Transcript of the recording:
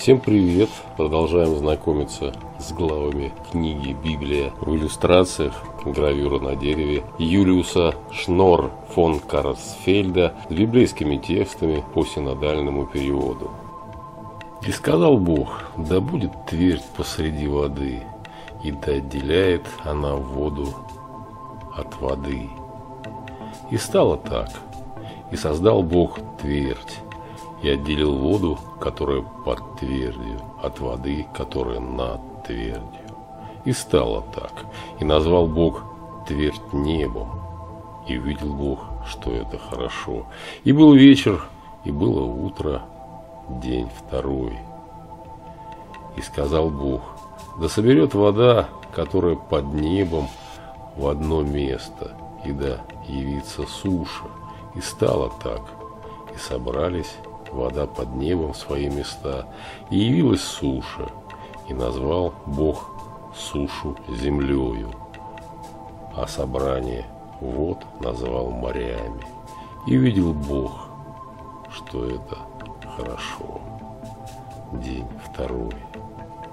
Всем привет! Продолжаем знакомиться с главами книги «Библия» в иллюстрациях, гравюра на дереве Юлиуса Шнор фон Карсфельда с библейскими текстами по синодальному переводу. «И сказал Бог, да будет твердь посреди воды, и да отделяет она воду от воды. И стало так, и создал Бог твердь, и отделил воду, которая под твердью, от воды, которая над твердью. И стало так, и назвал Бог твердь небом, и увидел Бог, что это хорошо. И был вечер, и было утро, день второй. И сказал Бог, да соберет вода, которая под небом, в одно место, и да явится суша. И стало так, и собрались вода под небом в свои места, и явилась суша, и назвал Бог сушу землею, а собрание вод назвал морями. И видел Бог, что это хорошо. День второй.